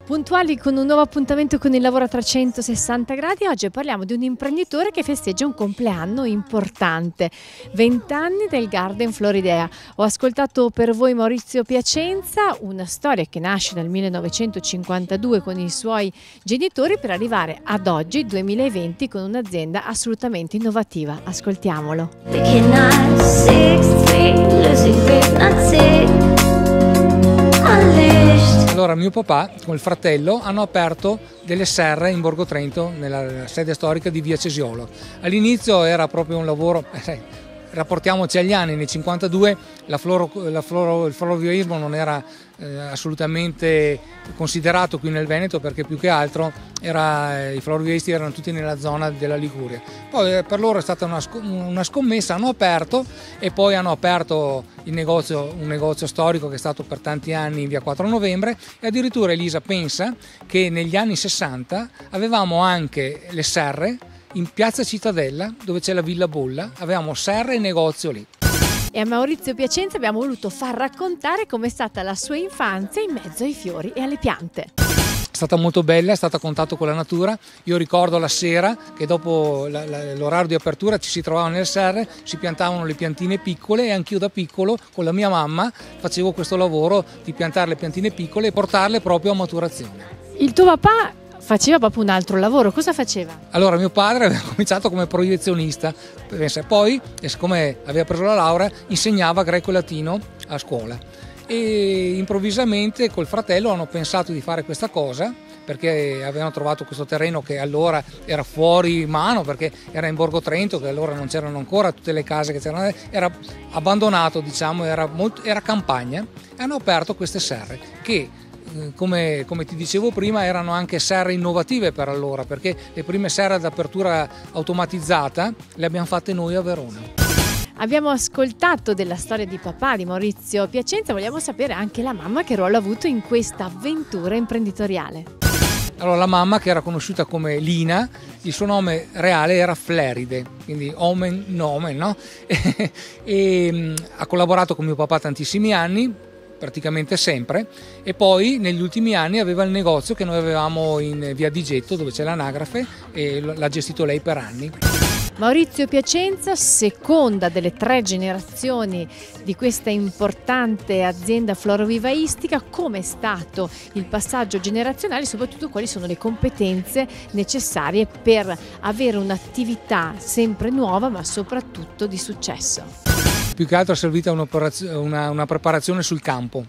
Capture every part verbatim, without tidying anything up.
Puntuali con un nuovo appuntamento con il lavoro a trecentosessanta gradi, oggi parliamo di un imprenditore che festeggia un compleanno importante, venti anni del Garden Floridea. Ho ascoltato per voi Maurizio Piacenza, una storia che nasce nel millenovecentocinquantadue con i suoi genitori per arrivare ad oggi, duemilaventi, con un'azienda assolutamente innovativa. Ascoltiamolo. Allora mio papà con il fratello hanno aperto delle serre in Borgo Trento, nella sede storica di via Cesiolo. All'inizio era proprio un lavoro, eh, rapportiamoci agli anni, nel cinquantadue la floro, la floro, il florovivaismo non era eh, assolutamente considerato qui nel Veneto, perché più che altro era, i florovivaisti erano tutti nella zona della Liguria. Poi eh, per loro è stata una, una scommessa, hanno aperto e poi hanno aperto il negozio, un negozio storico che è stato per tanti anni in via quattro novembre, e addirittura Elisa pensa che negli anni sessanta avevamo anche le serre in piazza Cittadella, dove c'è la Villa Bolla, avevamo serre e negozio lì. E a Maurizio Piacenza abbiamo voluto far raccontare com'è stata la sua infanzia in mezzo ai fiori e alle piante. È stata molto bella, è stata a contatto con la natura. Io ricordo la sera che dopo l'orario di apertura ci si trovava nelle serre, si piantavano le piantine piccole, e anch'io da piccolo con la mia mamma facevo questo lavoro di piantare le piantine piccole e portarle proprio a maturazione. Il tuo papà faceva proprio un altro lavoro, cosa faceva? Allora mio padre aveva cominciato come proiezionista, poi, e siccome aveva preso la laurea, insegnava greco e latino a scuola. E improvvisamente col fratello hanno pensato di fare questa cosa, perché avevano trovato questo terreno che allora era fuori mano, perché era in Borgo Trento, che allora non c'erano ancora tutte le case che c'erano, era abbandonato, diciamo, era, molto, era campagna, e hanno aperto queste serre che Come, come ti dicevo prima erano anche serre innovative per allora, perché le prime serre ad apertura automatizzata le abbiamo fatte noi a Verona. Abbiamo ascoltato della storia di papà di Maurizio Piacenza, vogliamo sapere anche la mamma che ruolo ha avuto in questa avventura imprenditoriale. Allora la mamma, che era conosciuta come Lina, il suo nome reale era Fleride, quindi omen nomen, no? e, e ha collaborato con mio papà tantissimi anni, praticamente sempre, e poi negli ultimi anni aveva il negozio che noi avevamo in via Digetto, dove c'è l'anagrafe, e l'ha gestito lei per anni. Maurizio Piacenza, seconda delle tre generazioni di questa importante azienda florovivaistica. Come è stato il passaggio generazionale e soprattutto quali sono le competenze necessarie per avere un'attività sempre nuova ma soprattutto di successo? Più che altro è servita una, una preparazione sul campo,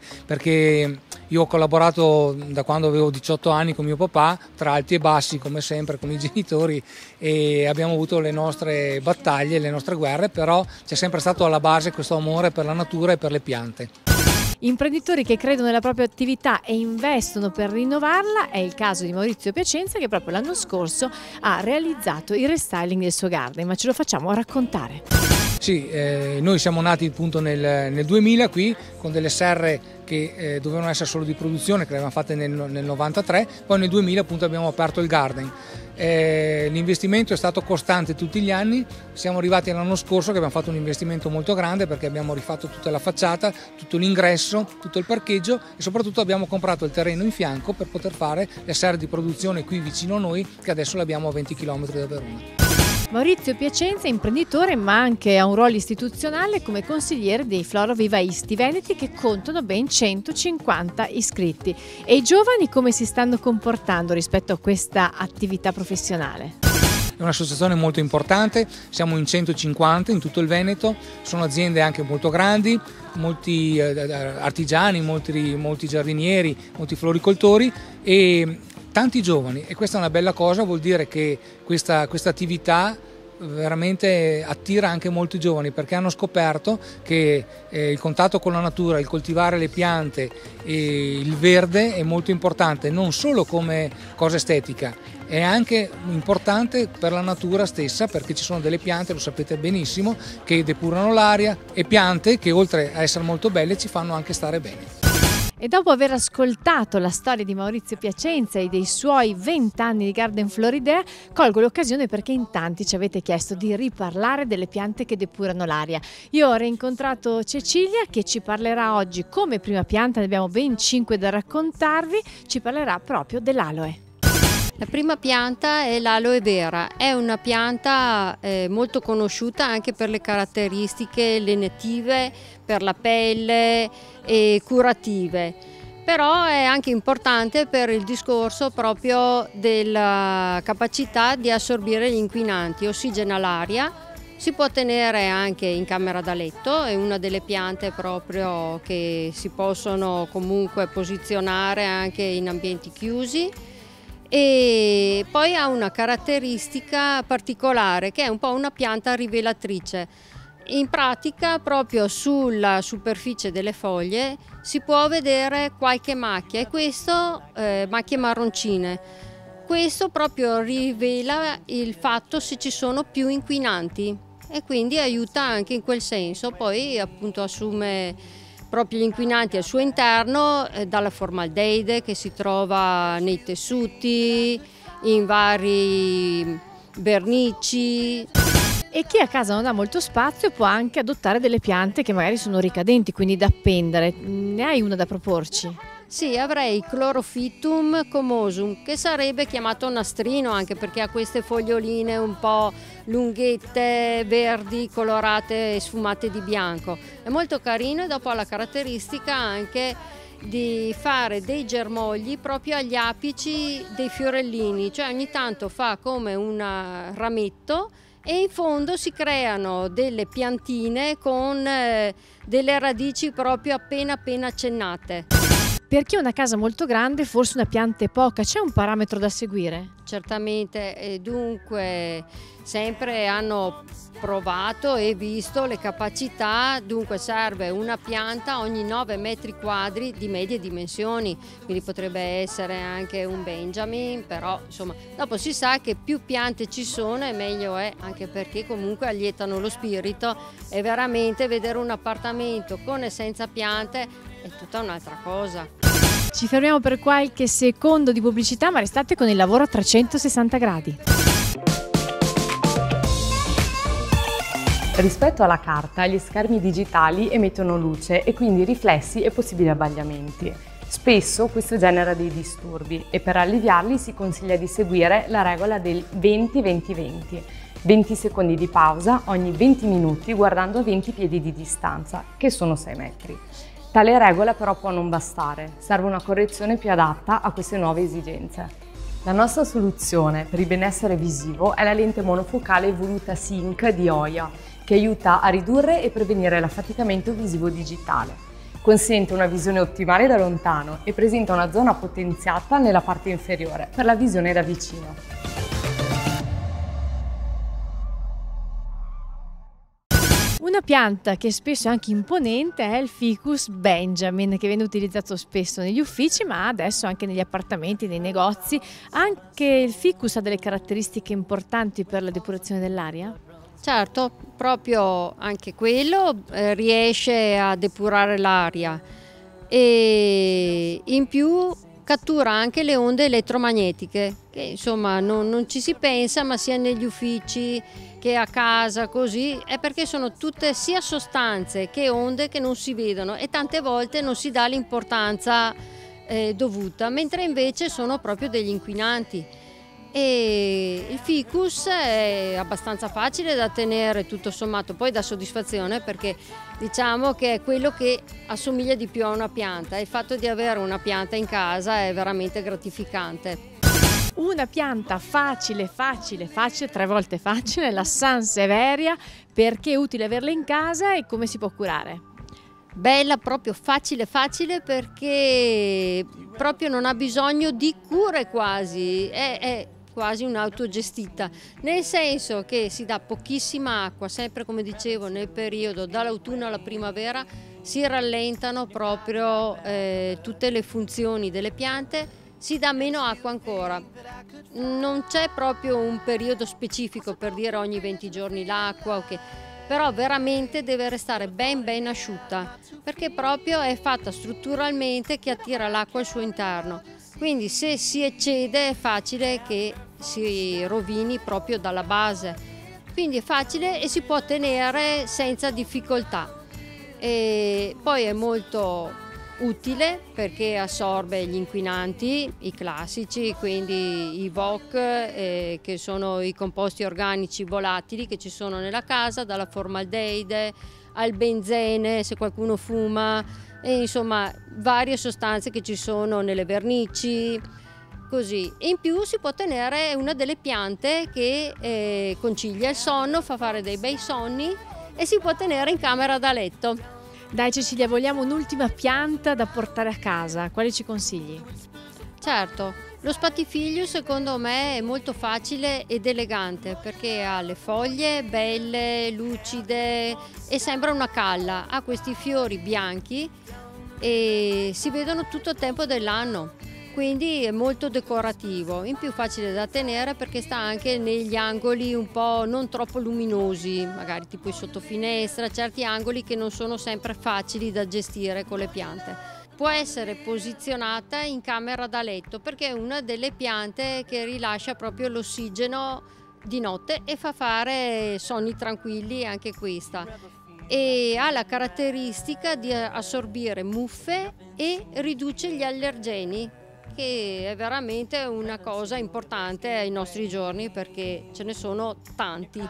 perché io ho collaborato da quando avevo diciotto anni con mio papà, tra alti e bassi come sempre con i genitori, e abbiamo avuto le nostre battaglie, le nostre guerre, però c'è sempre stato alla base questo amore per la natura e per le piante. Imprenditori che credono nella propria attività e investono per rinnovarla, è il caso di Maurizio Piacenza, che proprio l'anno scorso ha realizzato il restyling del suo garden, ma ce lo facciamo raccontare. Sì, eh, noi siamo nati appunto nel, nel duemila qui con delle serre che eh, dovevano essere solo di produzione, che le avevamo fatte nel, nel novantatré, poi nel duemila appunto abbiamo aperto il garden. Eh, l'investimento è stato costante tutti gli anni, siamo arrivati l'anno scorso che abbiamo fatto un investimento molto grande, perché abbiamo rifatto tutta la facciata, tutto l'ingresso, tutto il parcheggio, e soprattutto abbiamo comprato il terreno in fianco per poter fare le serre di produzione qui vicino a noi, che adesso le abbiamo a venti chilometri da Verona. Maurizio Piacenza è imprenditore, ma anche ha un ruolo istituzionale come consigliere dei florovivaisti veneti, che contano ben centocinquanta iscritti. E i giovani come si stanno comportando rispetto a questa attività professionale? È un'associazione molto importante, siamo in centocinquanta in tutto il Veneto, sono aziende anche molto grandi, molti artigiani, molti, molti giardinieri, molti floricoltori e tanti giovani, e questa è una bella cosa, vuol dire che questa, questa attività veramente attira anche molti giovani, perché hanno scoperto che eh, il contatto con la natura, il coltivare le piante e il verde è molto importante, non solo come cosa estetica, è anche importante per la natura stessa, perché ci sono delle piante, lo sapete benissimo, che depurano l'aria, e piante che oltre a essere molto belle ci fanno anche stare bene. E dopo aver ascoltato la storia di Maurizio Piacenza e dei suoi venti anni di Garden Floridea, colgo l'occasione perché in tanti ci avete chiesto di riparlare delle piante che depurano l'aria. Io ho rincontrato Cecilia che ci parlerà oggi come prima pianta, ne abbiamo ben cinque da raccontarvi, ci parlerà proprio dell'aloe. La prima pianta è l'aloe vera, è una pianta eh, molto conosciuta anche per le caratteristiche lenitive, per la pelle e curative, però è anche importante per il discorso proprio della capacità di assorbire gli inquinanti, ossigena l'aria, si può tenere anche in camera da letto, è una delle piante proprio che si possono comunque posizionare anche in ambienti chiusi. E poi ha una caratteristica particolare che è un po' una pianta rivelatrice. In pratica proprio sulla superficie delle foglie si può vedere qualche macchia e questo eh, macchie marroncine. Questo proprio rivela il fatto se ci sono più inquinanti e quindi aiuta anche in quel senso. Poi appunto assume proprio gli inquinanti al suo interno, eh, dalla formaldeide che si trova nei tessuti, in vari vernici. E chi a casa non ha molto spazio può anche adottare delle piante che magari sono ricadenti, quindi da appendere. Ne hai una da proporci? Sì, avrei Chlorophytum comosum, che sarebbe chiamato nastrino anche perché ha queste foglioline un po' lunghette, verdi, colorate e sfumate di bianco. È molto carino e dopo ha la caratteristica anche di fare dei germogli proprio agli apici dei fiorellini, cioè ogni tanto fa come un rametto e in fondo si creano delle piantine con eh, delle radici proprio appena appena accennate. Per chi ha una casa molto grande forse una pianta è poca, c'è un parametro da seguire? Certamente, e dunque sempre hanno provato e visto le capacità, dunque serve una pianta ogni nove metri quadri di medie dimensioni, quindi potrebbe essere anche un Benjamin, però insomma dopo si sa che più piante ci sono e meglio è, anche perché comunque allietano lo spirito e veramente vedere un appartamento con e senza piante è tutta un'altra cosa. Ci fermiamo per qualche secondo di pubblicità, ma restate con il lavoro a trecentosessanta gradi. Rispetto alla carta, gli schermi digitali emettono luce e quindi riflessi e possibili abbagliamenti. Spesso questo genera dei disturbi e per alleviarli si consiglia di seguire la regola del venti venti venti. venti secondi di pausa ogni venti minuti guardando a venti piedi di distanza, che sono sei metri. Tale regola però può non bastare, serve una correzione più adatta a queste nuove esigenze. La nostra soluzione per il benessere visivo è la lente monofocale Voluta Sync di Oya, che aiuta a ridurre e prevenire l'affaticamento visivo digitale. Consente una visione ottimale da lontano e presenta una zona potenziata nella parte inferiore per la visione da vicino. Una pianta che spesso è anche imponente è il Ficus Benjamin, che viene utilizzato spesso negli uffici ma adesso anche negli appartamenti, nei negozi. Anche il Ficus ha delle caratteristiche importanti per la depurazione dell'aria? Certo, proprio anche quello eh, riesce a depurare l'aria e in più cattura anche le onde elettromagnetiche, che insomma non, non ci si pensa, ma sia negli uffici che a casa così, è perché sono tutte sia sostanze che onde che non si vedono e tante volte non si dà l'importanza eh, dovuta, mentre invece sono proprio degli inquinanti. E il ficus è abbastanza facile da tenere, tutto sommato, poi dà soddisfazione perché diciamo che è quello che assomiglia di più a una pianta e il fatto di avere una pianta in casa è veramente gratificante. Una pianta facile, facile, facile, tre volte facile, la Sansevieria. Perché è utile averla in casa e come si può curare? Bella, proprio facile facile perché proprio non ha bisogno di cure quasi, è, è quasi un'autogestita, nel senso che si dà pochissima acqua, sempre come dicevo nel periodo dall'autunno alla primavera si rallentano proprio eh, tutte le funzioni delle piante, si dà meno acqua ancora, non c'è proprio un periodo specifico per dire ogni venti giorni l'acqua, okay. però veramente deve restare ben ben asciutta, perché proprio è fatta strutturalmente che attira l'acqua al suo interno, quindi se si eccede è facile che si rovini proprio dalla base, quindi è facile e si può tenere senza difficoltà. E poi è molto utile perché assorbe gli inquinanti, i classici, quindi i V O C, eh, che sono i composti organici volatili che ci sono nella casa, dalla formaldeide al benzene se qualcuno fuma, e insomma varie sostanze che ci sono nelle vernici, così. E in più si può tenere una delle piante che eh, concilia il sonno, fa fare dei bei sonni, e si può tenere in camera da letto. Dai Cecilia, vogliamo un'ultima pianta da portare a casa, quale ci consigli? Certo, lo spatifiglio secondo me è molto facile ed elegante perché ha le foglie belle, lucide e sembra una calla, ha questi fiori bianchi e si vedono tutto il tempo dell'anno, quindi è molto decorativo, in più facile da tenere perché sta anche negli angoli un po' non troppo luminosi, magari tipo sotto finestra, certi angoli che non sono sempre facili da gestire con le piante. Può essere posizionata in camera da letto perché è una delle piante che rilascia proprio l'ossigeno di notte e fa fare sonni tranquilli anche questa. E ha la caratteristica di assorbire muffe e riduce gli allergeni, che è veramente una cosa importante ai nostri giorni perché ce ne sono tanti.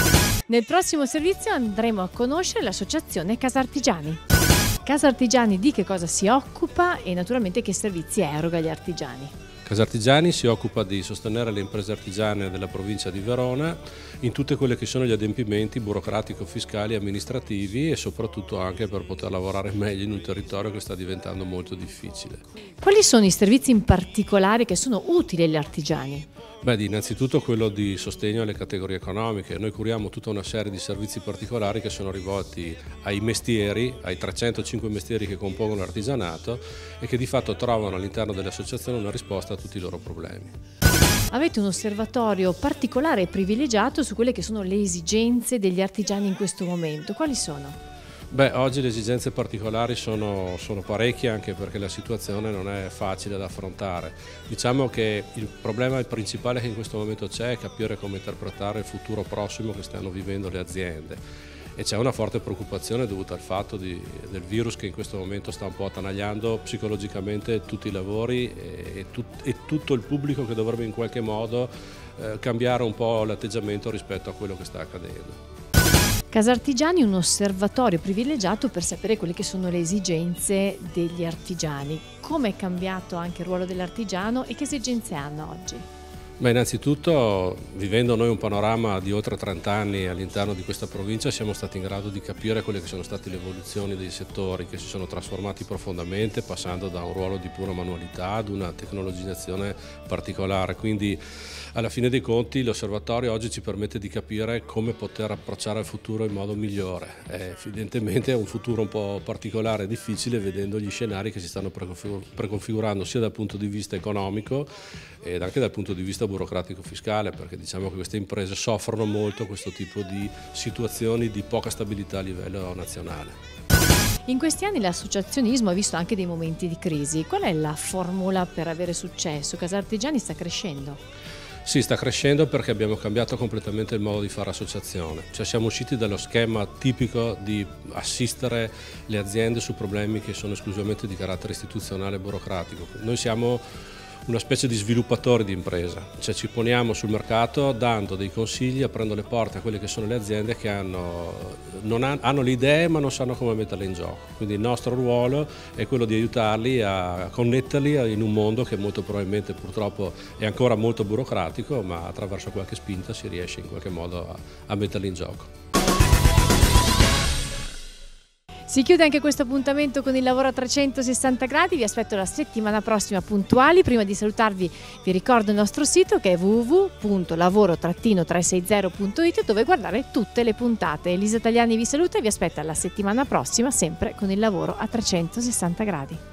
Nel prossimo servizio andremo a conoscere l'associazione Casa Artigiani. Casa Artigiani di che cosa si occupa e naturalmente che servizi eroga agli artigiani. Casa Artigiani si occupa di sostenere le imprese artigiane della provincia di Verona in tutte quelle che sono gli adempimenti burocratico-fiscali e amministrativi e soprattutto anche per poter lavorare meglio in un territorio che sta diventando molto difficile. Quali sono i servizi in particolare che sono utili agli artigiani? Beh, innanzitutto quello di sostegno alle categorie economiche. Noi curiamo tutta una serie di servizi particolari che sono rivolti ai mestieri, ai trecentocinque mestieri che compongono l'artigianato e che di fatto trovano all'interno dell'associazione una risposta a tutti i loro problemi. Avete un osservatorio particolare e privilegiato su quelle che sono le esigenze degli artigiani in questo momento. Quali sono? Beh, oggi le esigenze particolari sono, sono parecchie anche perché la situazione non è facile da affrontare. Diciamo che il problema principale che in questo momento c'è è capire come interpretare il futuro prossimo che stanno vivendo le aziende e c'è una forte preoccupazione dovuta al fatto di, del virus che in questo momento sta un po' attanagliando psicologicamente tutti i lavori e, e, tut, e tutto il pubblico che dovrebbe in qualche modo eh, cambiare un po' l'atteggiamento rispetto a quello che sta accadendo. Casa Artigiani è un osservatorio privilegiato per sapere quelle che sono le esigenze degli artigiani. Come è cambiato anche il ruolo dell'artigiano e che esigenze hanno oggi? Beh, innanzitutto, vivendo noi un panorama di oltre trenta anni all'interno di questa provincia, siamo stati in grado di capire quelle che sono state le evoluzioni dei settori che si sono trasformati profondamente, passando da un ruolo di pura manualità ad una tecnologizzazione particolare. Quindi, alla fine dei conti, l'osservatorio oggi ci permette di capire come poter approcciare al futuro in modo migliore. È evidentemente è un futuro un po' particolare e difficile, vedendo gli scenari che si stanno preconfigurando sia dal punto di vista economico ed anche dal punto di vista burocratico-fiscale, perché diciamo che queste imprese soffrono molto questo tipo di situazioni di poca stabilità a livello nazionale. In questi anni l'associazionismo ha visto anche dei momenti di crisi. Qual è la formula per avere successo? Casa Artigiani sta crescendo? Sì, sta crescendo perché abbiamo cambiato completamente il modo di fare associazione, cioè siamo usciti dallo schema tipico di assistere le aziende su problemi che sono esclusivamente di carattere istituzionale e burocratico. Noi siamo una specie di sviluppatori di impresa, cioè ci poniamo sul mercato dando dei consigli, aprendo le porte a quelle che sono le aziende che hanno, non ha, hanno le idee ma non sanno come metterle in gioco. Quindi il nostro ruolo è quello di aiutarli a connetterli in un mondo che molto probabilmente purtroppo è ancora molto burocratico, ma attraverso qualche spinta si riesce in qualche modo a, a metterli in gioco. Si chiude anche questo appuntamento con il lavoro a trecentosessanta gradi, vi aspetto la settimana prossima puntuali. Prima di salutarvi vi ricordo il nostro sito che è w w w punto lavoro trecentosessanta punto i t dove guardare tutte le puntate. Elisa Tagliani vi saluta e vi aspetta la settimana prossima sempre con il lavoro a trecentosessanta gradi.